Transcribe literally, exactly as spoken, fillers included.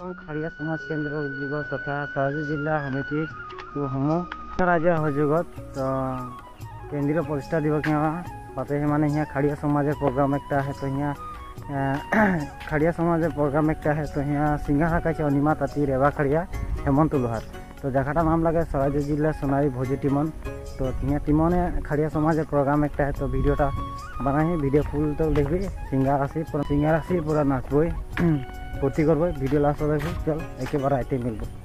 खाड़िया समाज केन्द्र उद्योग तथा सयाजी जिला समिति हम राज्य सहयोगत तो केंद्रीय प्रतिष्ठा दिवस पाते माने यहाँ खाड़िया समाज प्रोग्राम एक है तो यहाँ खाड़िया समाज प्रोग्राम एक है तो यहाँ सिंगा हाका अनिमा ताती रेवा खाड़िया हेमंत लोहार तो जगह नाम लगे सयाजी जिला सोनारी भोजी टीमन तो यहाँ टीमने खाड़िया समाज प्रोग्राम एक है तो भिडियोटा बनाई भिडियो फुल तो देखबी सिंगार आसी सिंगार आसी पूरा नाचब फूर्ति करब भिडियो लास्ट देखबी चल एक बार आते मिलब।